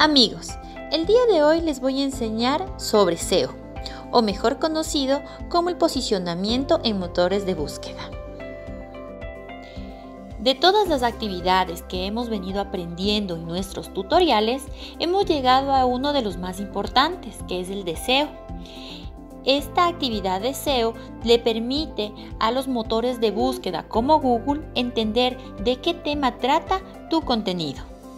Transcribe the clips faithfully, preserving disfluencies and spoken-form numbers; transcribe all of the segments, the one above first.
Amigos, el día de hoy les voy a enseñar sobre S E O, o mejor conocido como el posicionamiento en motores de búsqueda. De todas las actividades que hemos venido aprendiendo en nuestros tutoriales, hemos llegado a uno de los más importantes, que es el de S E O. Esta actividad de S E O le permite a los motores de búsqueda como Google entender de qué tema trata tu contenido.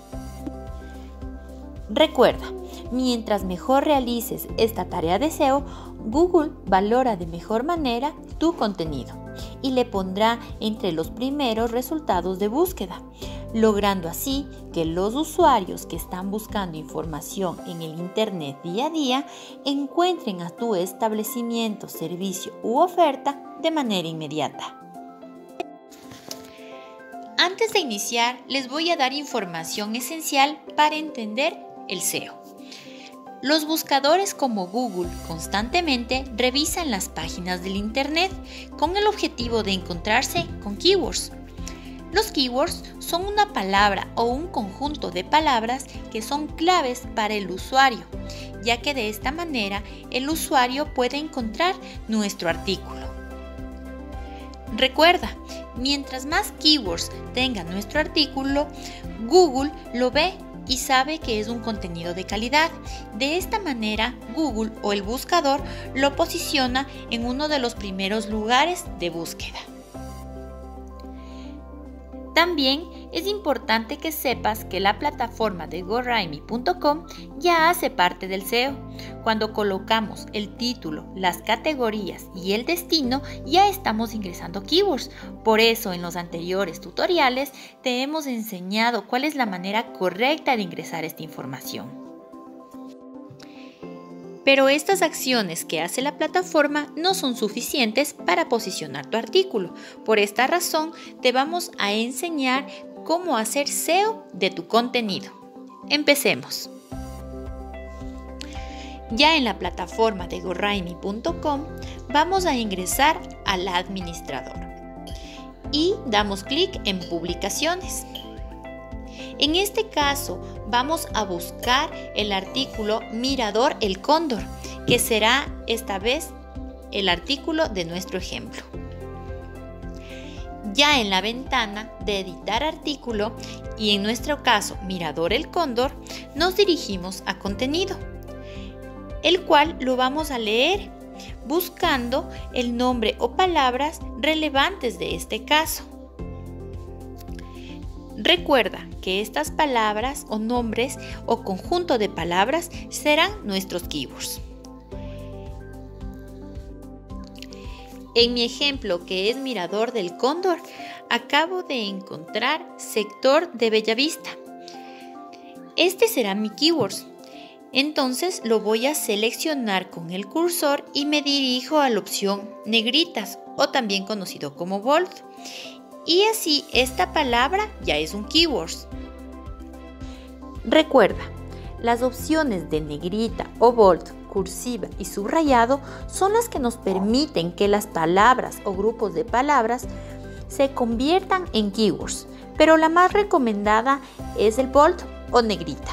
Recuerda, mientras mejor realices esta tarea de S E O, Google valora de mejor manera tu contenido y le pondrá entre los primeros resultados de búsqueda, logrando así que los usuarios que están buscando información en el Internet día a día encuentren a tu establecimiento, servicio u oferta de manera inmediata. Antes de iniciar, les voy a dar información esencial para entender el S E O. Los buscadores como Google constantemente revisan las páginas del Internet con el objetivo de encontrarse con keywords. Los keywords son una palabra o un conjunto de palabras que son claves para el usuario, ya que de esta manera el usuario puede encontrar nuestro artículo. Recuerda, mientras más keywords tenga nuestro artículo, Google lo ve y sabe que es un contenido de calidad. De esta manera, Google o el buscador lo posiciona en uno de los primeros lugares de búsqueda. También es importante que sepas que la plataforma de GoRaimi punto com ya hace parte del S E O. Cuando colocamos el título, las categorías y el destino, ya estamos ingresando keywords. Por eso, en los anteriores tutoriales te hemos enseñado cuál es la manera correcta de ingresar esta información. Pero estas acciones que hace la plataforma no son suficientes para posicionar tu artículo. Por esta razón, te vamos a enseñar cómo hacer S E O de tu contenido. Empecemos. Ya en la plataforma de GoRaimi punto com vamos a ingresar al administrador y damos clic en publicaciones. En este caso, vamos a buscar el artículo Mirador El Cóndor, que será esta vez el artículo de nuestro ejemplo. Ya en la ventana de editar artículo y en nuestro caso Mirador El Cóndor, nos dirigimos a contenido, el cual lo vamos a leer buscando el nombre o palabras relevantes de este caso. Recuerda que estas palabras o nombres o conjunto de palabras serán nuestros keywords. En mi ejemplo, que es Mirador del Cóndor, acabo de encontrar sector de Bellavista. Este será mi keywords. Entonces lo voy a seleccionar con el cursor y me dirijo a la opción negritas o también conocido como bold. Y así esta palabra ya es un keywords. Recuerda, las opciones de negrita o bold, cursiva y subrayado son las que nos permiten que las palabras o grupos de palabras se conviertan en keywords, pero la más recomendada es el bold o negrita.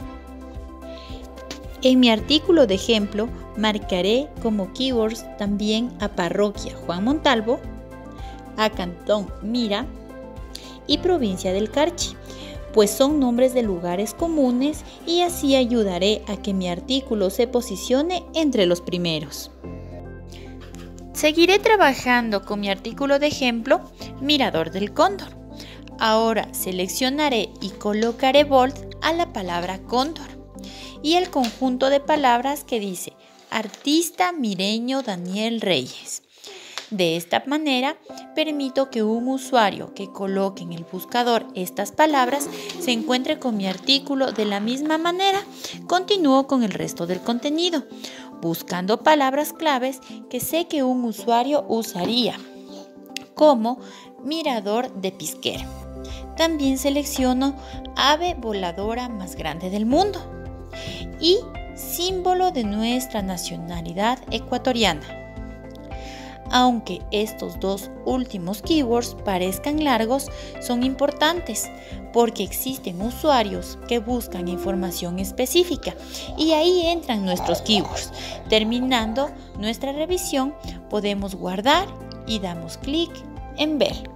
En mi artículo de ejemplo marcaré como keywords también a Parroquia Juan Montalvo, a Cantón Mira y Provincia del Carchi, pues son nombres de lugares comunes y así ayudaré a que mi artículo se posicione entre los primeros. Seguiré trabajando con mi artículo de ejemplo, Mirador del Cóndor. Ahora seleccionaré y colocaré bold a la palabra cóndor y el conjunto de palabras que dice Artista Mireño Daniel Reyes. De esta manera, permito que un usuario que coloque en el buscador estas palabras se encuentre con mi artículo de la misma manera. Continúo con el resto del contenido, buscando palabras claves que sé que un usuario usaría, como Mirador de Pisquer. También selecciono ave voladora más grande del mundo y símbolo de nuestra nacionalidad ecuatoriana. Aunque estos dos últimos keywords parezcan largos, son importantes porque existen usuarios que buscan información específica y ahí entran nuestros keywords. Terminando nuestra revisión, podemos guardar y damos clic en ver.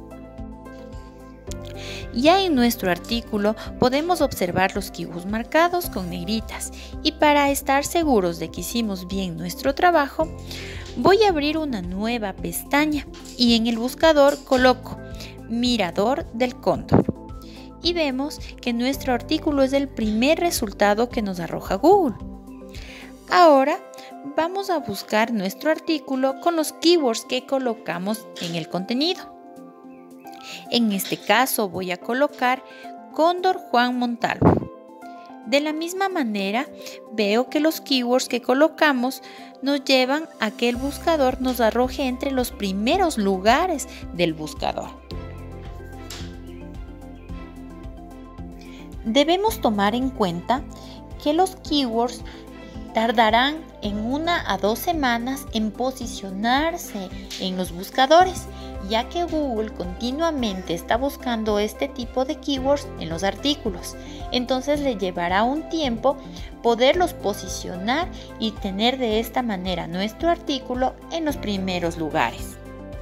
Ya en nuestro artículo podemos observar los keywords marcados con negritas y para estar seguros de que hicimos bien nuestro trabajo, voy a abrir una nueva pestaña y en el buscador coloco Mirador del Cóndor y vemos que nuestro artículo es el primer resultado que nos arroja Google. Ahora vamos a buscar nuestro artículo con los keywords que colocamos en el contenido. En este caso voy a colocar Cóndor Juan Montalvo. De la misma manera, veo que los keywords que colocamos nos llevan a que el buscador nos arroje entre los primeros lugares del buscador. Debemos tomar en cuenta que los keywords tardarán en una a dos semanas en posicionarse en los buscadores, ya que Google continuamente está buscando este tipo de keywords en los artículos. Entonces le llevará un tiempo poderlos posicionar y tener de esta manera nuestro artículo en los primeros lugares.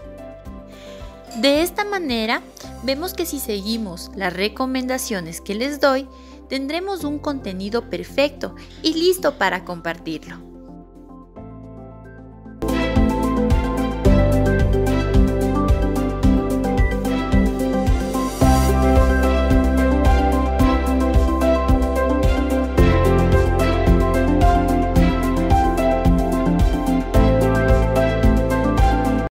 De esta manera, vemos que si seguimos las recomendaciones que les doy, tendremos un contenido perfecto y listo para compartirlo.